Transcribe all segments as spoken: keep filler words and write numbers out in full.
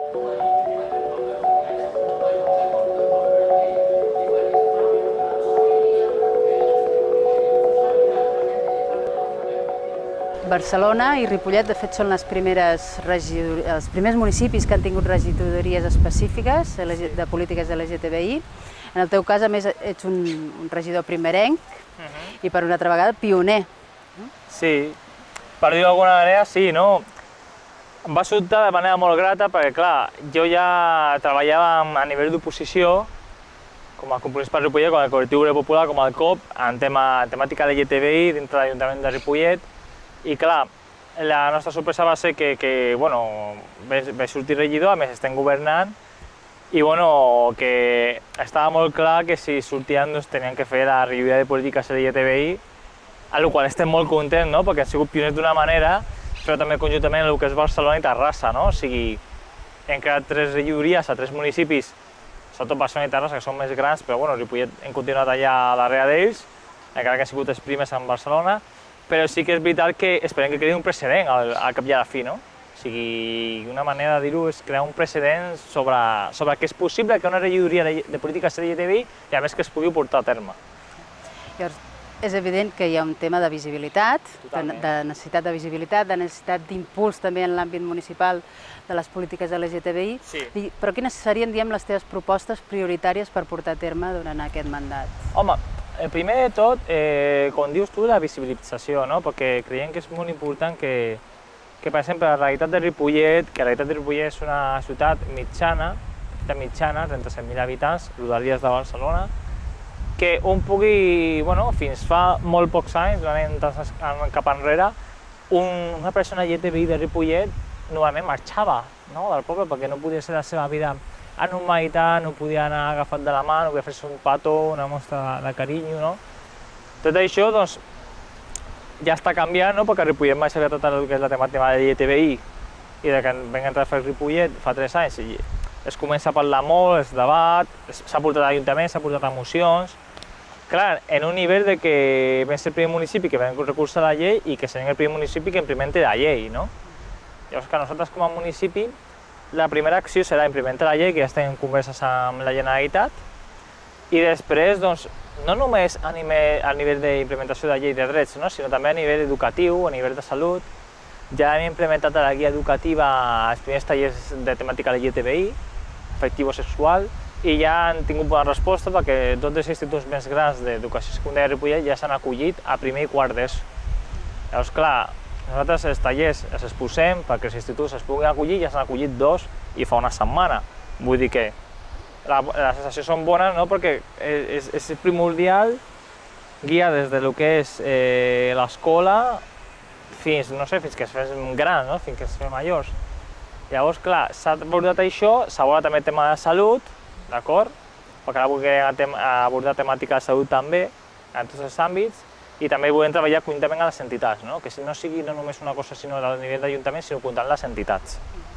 Barcelona i Ripollet, de fet, són les primeres els primers municipis que han tingut regidories específiques de polítiques de L G T B I. En el teu cas, a més, ets un, un regidor primerenc i, per una altra vegada, pioner. Sí, per dir-ho d'alguna manera, sí, no? Em va sobtar de manera molt grata perquè, clar, jo ja treballava a nivell d'oposició com a Compromís per Ripollet, com a Col·lectiu Obrer Popular, com a C O P, en tema, temàtica L G T B I dintre de l'Ajuntament de Ripollet. I clar, la nostra sorpresa va ser que, que bueno, vaig sortir regidor, a més estem governant, i bueno, que estava molt clar que si sortien doncs, tenien que fer la regidoria de polítiques L G T B I, a la qual estem molt contents, no? Perquè han sigut pioners d'una manera, però també conjuntament en el que és Barcelona i Terrassa, no? O sigui, hem creat tres regidories a tres municipis, sobretot Barcelona i Terrassa, que són més grans, però bueno, Ripollet hem continuat allà darrere d'ells, encara que han sigut els primers en Barcelona, però sí que és veritat que esperem que creï un precedent al, al cap i a la fi, no? O sigui, una manera de dir-ho és crear un precedent sobre, sobre que és possible que una regidoria de polítiques L G T B I i a més que es pugui portar a terme. Llavors, és evident que hi ha un tema de visibilitat, de, de necessitat de visibilitat, de necessitat d'impuls també en l'àmbit municipal de les polítiques L G T B I, sí. Però quines serien, diguem, les teves propostes prioritàries per portar a terme durant aquest mandat? Home, el primer de tot, eh, com dius tu, la visibilització, no? Perquè creiem que és molt important que, que, per exemple, la realitat de Ripollet, que la realitat de Ripollet és una ciutat mitjana, de mitjana, trenta-set mil habitants, rodalies de Barcelona, que un pugui, bueno, fins fa molt pocs anys, no anem cap enrere, un, una persona L G T B I de Ripollet normalment marxava, no?, del poble perquè no podia ser la seva vida a normalitat, no podia anar agafat de la mà, no podia fer-se un petó, una mostra de carinyo, no? Tot això, doncs, ja està canviant, no?, perquè Ripollet mai s'havia tratat el que és la temàtica de L G T B I i de que vam entrar a fer Ripollet fa tres anys i es comença a parlar molt, es debat, s'ha portat a l'Ajuntament, s'ha portat a mocions. Clar, en un nivell de que vam ser el primer municipi que vam recursar la llei i que serem el primer municipi que implementi la llei, no? Llavors, que nosaltres com a municipi la primera acció serà implementar la llei, que ja estem en converses amb la Generalitat, i després, doncs, no només a nivell, a nivell d'implementació de la llei de drets, no? Sinó també a nivell educatiu, a nivell de salut. Ja hem implementat a la guia educativa els primers tallers de temàtica L G T B I, afectivo-sexual, i ja han tingut bona resposta perquè tots els instituts més grans d'educació secundària de Ripollet ja s'han acollit a primer i quart d'ESO. Llavors, clar, nosaltres els tallers els exposem perquè els instituts es puguin acollir, ja s'han acollit dos i fa una setmana. Vull dir que la, les sensacions són bones, no?, perquè és, és primordial guiar des del que és eh, l'escola fins, no sé, fins que es fem grans, no?, fins que es fem majors. Llavors, clar, s'ha abordat això, s'ha abordat també el tema de salut, d'acord? Perquè ara volem abordar temàtica de salut també, en tots els àmbits, i també volem treballar conjuntament amb les entitats, no? Que no sigui no només una cosa sinó a nivell d'Ajuntament, sinó comptant les entitats.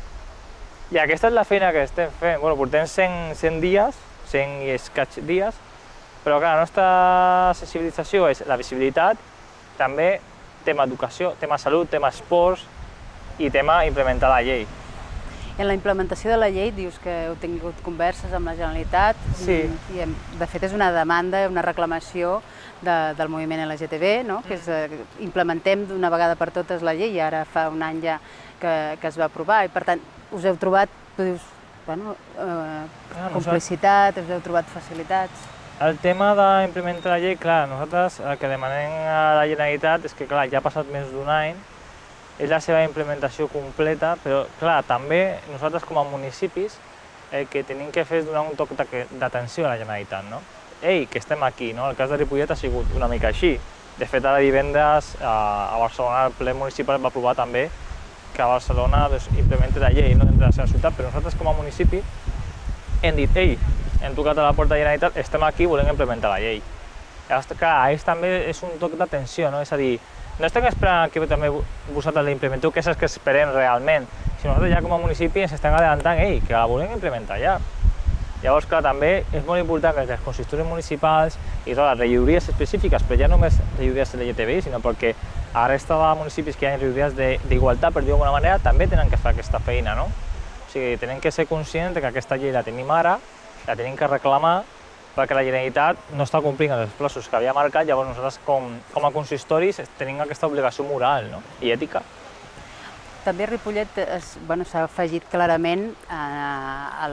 I aquesta és la feina que estem fent. Bueno, portem cent dies, cent i escaig dies, però clar, la nostra sensibilització és la visibilitat, també tema educació, tema salut, tema esports i tema implementar la llei. En la implementació de la llei dius que heu tingut converses amb la Generalitat, sí. I de fet és una demanda, una reclamació de, del moviment L G T B, no? Que és, eh, implementem d'una vegada per totes la llei, i ara fa un any ja que, que es va aprovar, i per tant us heu trobat, tu dius, bueno, eh, clar, complicitat, us heu trobat facilitats. El tema d'implementar la llei, clar, nosaltres el que demanem a la Generalitat és que, clar, ja ha passat més d'un any, és la seva implementació completa, però, clar, també nosaltres com a municipis el que tenim que fer és donar un toc d'atenció a la Generalitat, no? Ei, que estem aquí, no? El cas de Ripollet ha sigut una mica així. De fet, ara divendres a Barcelona el ple municipal va aprovar també que a Barcelona implementi la llei, no dintre de la seva ciutat, però nosaltres com a municipi hem dit, ei, hem tocat a la porta de la Generalitat, estem aquí, volem implementar la llei. Llavors, clar, ells també és un toc d'atenció, no? És a dir, no estem esperant que també vosaltres l'implementeu, que és el que esperem realment, sinó nosaltres ja com a municipi ens estem adelantant, ei, que la volem implementar ja. Llavors, clar, també és molt important que les consistoris municipals i totes les regidories específiques, però ja no només regidories L G T B I, sinó perquè a la resta de municipis que hi ha regidories d'igualtat, per dir-ho d'alguna manera, també tenen que fer aquesta feina, no? O sigui, tenim que ser conscients que aquesta llei la tenim ara, la tenim que reclamar, perquè la Generalitat no està complint els plaços que havia marcat, llavors nosaltres com, com a consistoris tenim aquesta obligació moral, no? I ètica. També a Ripollet s'ha bueno, afegit clarament eh,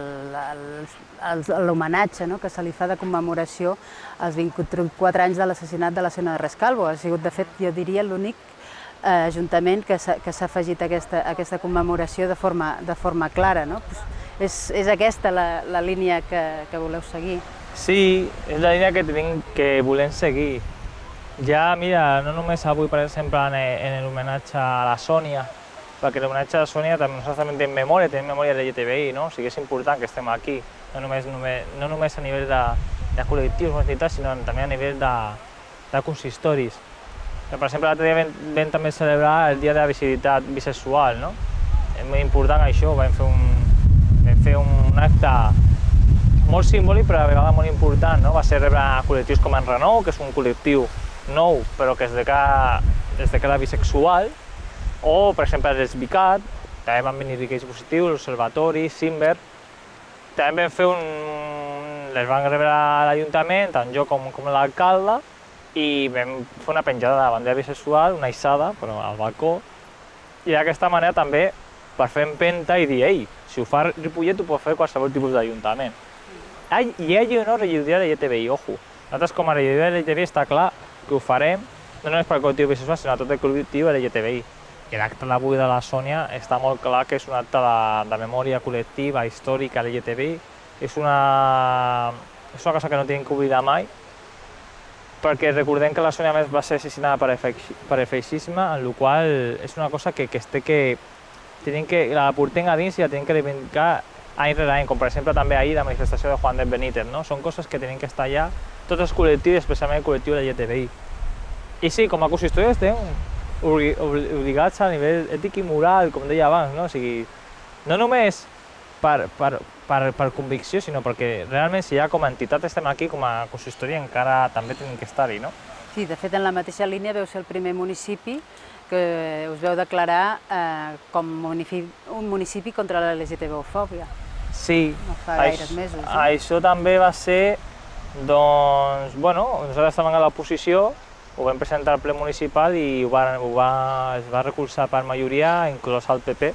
l'homenatge no? que se li fa de commemoració als vint-i-quatre anys de l'assassinat de la Sona de Rescalvo. Ha sigut, de fet, jo diria, l'únic eh, ajuntament que s'ha afegit aquesta, aquesta commemoració de forma, de forma clara. No? Pues és, és aquesta la, la línia que, que voleu seguir? Sí, és la línia que tenim que volem seguir. Ja, mira, no només avui, per exemple, en l'homenatge a la Sònia, perquè l'homenatge a la Sònia també nosaltres també tenim memòria, tenim memòria de L G T B I, no? O sigui, és important que estem aquí, no només, només, no només a nivell de, de col·lectius, entitats, sinó també a nivell de, de consistoris. Per exemple, l'altre dia vam, vam també celebrar el Dia de la Visibilitat Bisexual, no? És molt important això, vam fer un, vam fer un acte molt simbòlic però a la vegada molt important, no? Va ser rebre col·lectius com en Renou, que és un col·lectiu nou però que es declara bisexual, o per exemple el Lesbicat, també van venir aquells positius, l'Observatori, Simber. També vam fer un... les van rebre a l'Ajuntament, tant jo com, com l'alcalde, i vam fer una penjada de la bandera bisexual, una hissada, però al balcó, i d'aquesta manera també per fer empenta i dir, ei, si ho fa Ripollet ho pot fer qualsevol tipus d'Ajuntament. I hi hagi o no regidoria de L G T B I, ojo. Nosaltres com a regidoria de L G T B I està clar que ho farem, no només per al col·lectiu bisexual, sinó tot el col·lectiu L G T B I. I l'acte d'avui de la Sònia està molt clar que és un acte de, de memòria col·lectiva, històrica L G T B I. És una, és una cosa que no tenim que oblidar mai, perquè recordem que la Sònia més va ser assassinada per el feixisme, en la qual és una cosa que, que, té que, tenim que la portem a dins i la tenim que reivindicar any rere any, com per exemple també ahir la manifestació de Juan de Benítez, no? Són coses que tenim que estar allà, tots els col·lectius, especialment el col·lectiu L G T B I. I sí, com a consistoris estem obligats a nivell ètic i moral, com deia abans, no? O sigui, no només per, per, per, per convicció, sinó perquè realment si ja com a entitat estem aquí, com a consistori encara també tenim que estar-hi, no? Sí, de fet en la mateixa línia veu ser el primer municipi que us veu declarar eh, com municipi, un municipi contra la L G T B fòbia. Sí, no fa gaires mesos. No? Això també va ser, doncs, bueno, nosaltres estàvem a l'oposició, ho vam presentar al ple municipal i ho va, ho va, es va recolzar per majoria, inclòs el P P,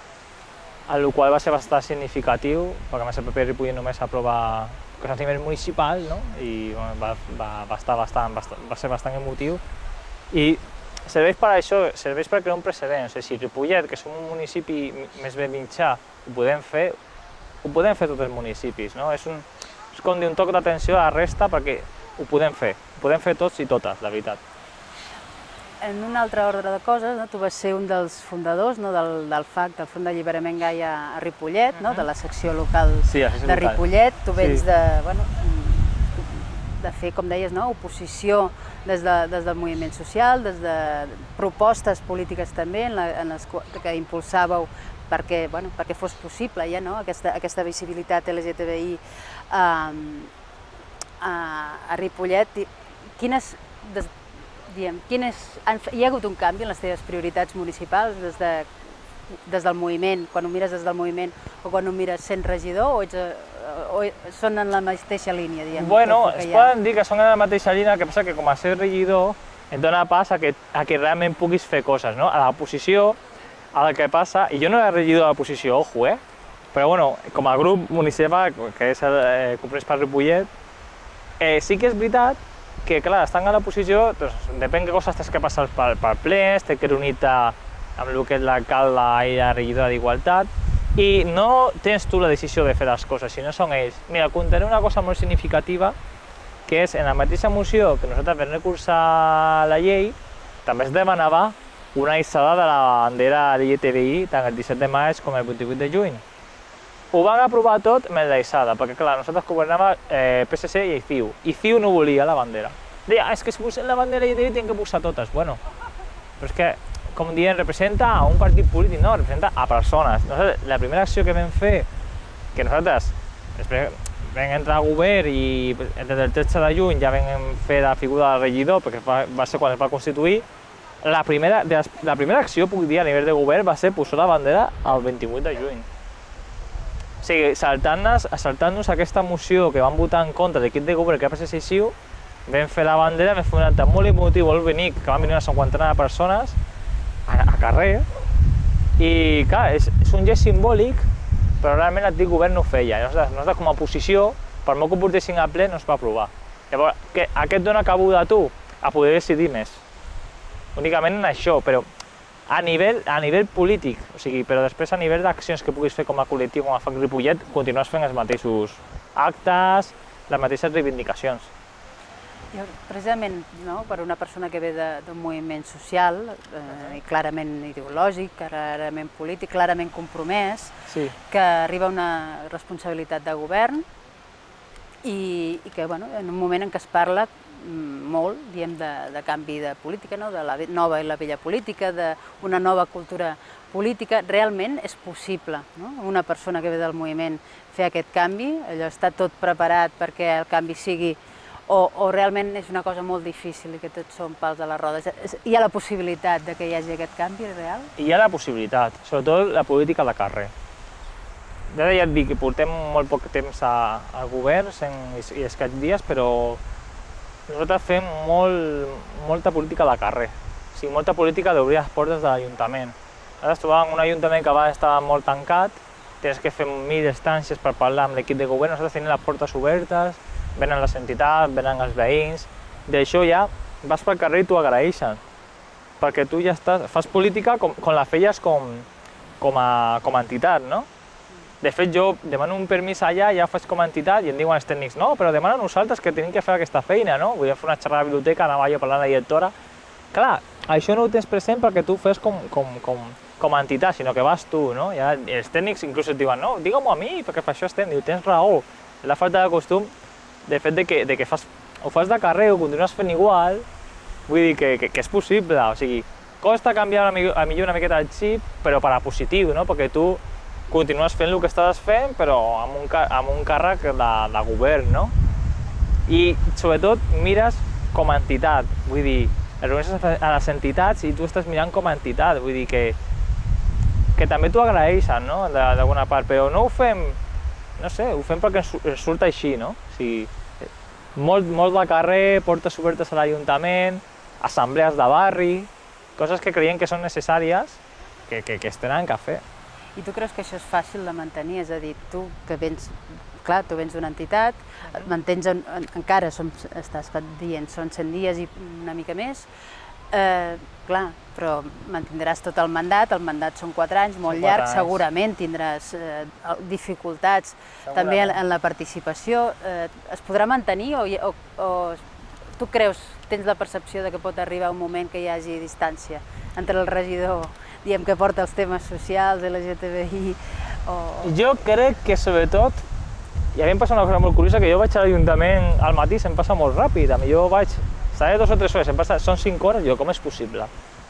el qual va ser bastant significatiu, perquè a més el P P Ripollet només aprova coses a nivell municipal, no? I bueno, va, va, va, estar bastant, bastant, va ser bastant emotiu. I serveix per això, serveix per crear un precedent. O sigui, si Ripollet, que som un municipi més ben mitjà, ho podem fer, ho podem fer tots els municipis, no? És, un, és com dir un toc d'atenció a la resta perquè ho podem fer, ho podem fer tots i totes, la veritat. En un altre ordre de coses, no? Tu vas ser un dels fundadors no? del, del F A C, del Front d'Alliberament Gai a, a Ripollet, uh-huh. no? de la secció local sí, la secció de local. Ripollet. Tu vens sí. de, bueno, de fer, com deies, no? oposició des, de, des del moviment social, des de propostes polítiques també en, la, en les que impulsàveu perquè, bueno, perquè fos possible ja, no? aquesta, aquesta visibilitat L G T B I a, a, a Ripollet. Quines, des, diem, quines, hi ha hagut un canvi en les teves prioritats municipals des, de, des del moviment, quan ho mires des del moviment o quan ho mires sent regidor, o, ets, o són en la mateixa línia? Diem, bueno, es poden dir que són en la mateixa línia, el que passa que com a ser regidor et dona pas a que, a que realment puguis fer coses, no? A l'oposició, el que passa, i jo no era regidor de l'oposició, ojo, eh? Però bueno, com a grup municipal, que és el eh, Compromís per Ripollet, eh, sí que és veritat que, clar, estant a l'oposició, doncs, depèn de coses tens que passar per, per plens, tens que reunir-te amb el que és l'alcalde i la regidora d'Igualtat, i no tens tu la decisió de fer les coses, sinó són ells. Mira, contaré una cosa molt significativa, que és en la mateixa moció que nosaltres vam recolzar la llei, també es demanava una hissada de la bandera L G T B I tant el disset de maig com el vint-i-vuit de juny. Ho van aprovar tot menys la hissada, perquè clar, nosaltres governava eh, P S C i C I U, i C I U no volia la bandera. Deia, és que si posem la bandera L G T B I tenen que posar totes. Bueno, però és que, com dient, representa a un partit polític, no, representa a persones. Nosaltres, la primera acció que vam fer, que nosaltres després vam entrar al govern i des del tretze de juny ja vam fer la figura del regidor, perquè va ser quan es va constituir. La primera, la primera acció, puc dir, a nivell de govern va ser posar la bandera el vint-i-vuit de juny. O sigui, saltant-nos saltant aquesta moció que van votar en contra de l'equip de govern que va passar així, vam fer la bandera, vam fer un acte molt emotiu, molt bonic, que van venir una cinquantena de persones a, a carrer, i clar, és, és un gest simbòlic, però realment l'antic govern no ho feia. Nosaltres, nosaltres com a oposició, per molt que ho portessin a ple, no es va aprovar. Llavors, que, aquest dona cabuda a tu a poder decidir més. Únicament en això, però a nivell, a nivell polític, o sigui, però després a nivell d'accions que puguis fer com a col·lectiu, com a F A C Ripollet, continues fent els mateixos actes, les mateixes reivindicacions. Jo, precisament, no, per una persona que ve d'un moviment social, eh, clarament ideològic, clarament polític, clarament compromès, sí. que arriba a una responsabilitat de govern i, i que, bueno, en un moment en què es parla molt, diem, de, de canvi de política, no? De la nova i la vella política, d'una nova cultura política, realment és possible, no? Una persona que ve del moviment fer aquest canvi, allò està tot preparat perquè el canvi sigui O, o realment és una cosa molt difícil i que tots són pals a les rodes? Hi ha la possibilitat de que hi hagi aquest canvi real? Hi ha la possibilitat, sobretot la política de carrer. Ja et dic que portem molt poc temps a, a governs en, i escaig dies, però nosaltres fem molt, molta política de carrer. O sigui, molta política d'obrir les portes de l'Ajuntament. Nosaltres trobàvem un Ajuntament que va estar molt tancat, tens que fer mil instàncies per parlar amb l'equip de govern, nosaltres tenim les portes obertes, venen les entitats, venen els veïns, d'això ja vas pel carrer i t'ho agraeixen, perquè tu ja estàs, fas política com, com la feies com, com, a, com a entitat, no? De fet, jo demano un permís allà, ja ho faig com a entitat i em diuen els tècnics, no, però demana a nosaltres que tenim que fer aquesta feina, no? Vull fer una xerrada a la biblioteca, anava jo parlant amb la directora. Clar, això no ho tens present perquè tu ho fes com, com, com, com a entitat, sinó que vas tu, no? Ja, els tècnics inclús et diuen, no, digue-m'ho a mi, perquè per això estem, diu, tens raó. La falta de costum de fet de que, de que fas, ho fas de carrer, ho continues fent igual, vull dir que, que, que és possible, o sigui, costa canviar a millor una miqueta el xip, però per a positiu, no? Perquè tu continues fent el que estaves fent, però amb un, amb un càrrec de, de govern, no? I sobretot mires com a entitat, vull dir, reuneixes a les entitats i tu estàs mirant com a entitat, vull dir que, que també t'ho agraeixen, no? D'alguna part, però no ho fem, no sé, ho fem perquè ens surt així, no? O sigui, molt, molt de carrer, portes obertes a l'Ajuntament, assemblees de barri, coses que creiem que són necessàries, que, que, que es tenen que fer. I tu creus que això és fàcil de mantenir? És a dir, tu que vens, clar, tu vens d'una entitat, mantens en, en, encara, som, estàs dient, són cent dies i una mica més, eh, clar, però mantindràs tot el mandat, el mandat són quatre anys, molt llarg, segurament tindràs eh, dificultats també en, en la participació. Eh, es podrà mantenir o, o, o tu creus, tens la percepció de que pot arribar un moment que hi hagi distància entre el regidor, diem, que porta els temes socials, L G T B I, o... Jo crec que sobretot, i a mi em passa una cosa molt curiosa, que jo vaig a l'Ajuntament al matí, se'm passa molt ràpid, a mi jo vaig, estaré dos o tres hores, em passa, són cinc hores, jo, com és possible?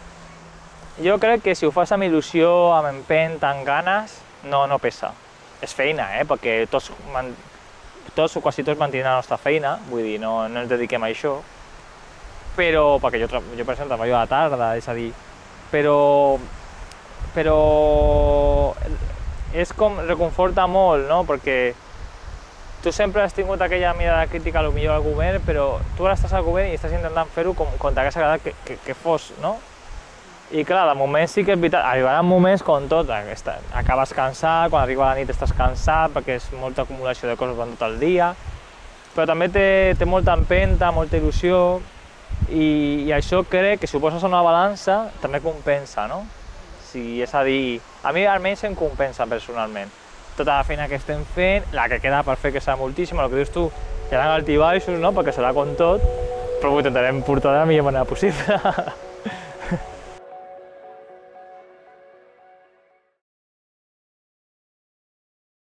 Jo crec que si ho fas amb il·lusió, amb empent, amb ganes, no, no pesa. És feina, eh? Perquè tots, tots o quasi tots mantenen la nostra feina, vull dir, no, no ens dediquem a això, però, perquè jo, jo per exemple, treballo a la tarda, és a dir, però, però és com, reconforta molt, no? Perquè tu sempre has tingut aquella mirada crítica, potser al govern, però tu ara estàs al govern i estàs intentant fer-ho com, com t'hagués agradat que, que, que fos, no? I clar, de moment sí que és veritat, arribaran moments com tot, acabes cansat, quan arriba la nit estàs cansat perquè és molta acumulació de coses durant tot el dia, però també té, té molta empenta, molta il·lusió, i, i això crec que si ho poses a una balança també compensa, no? Si, és a dir, a mi almenys em compensa personalment. Tota la feina que estem fent, la que queda per fer, que serà moltíssima, el que dius tu, hi ha altibaixos, no? Perquè serà com tot, però ho intentarem portar de la millor manera possible.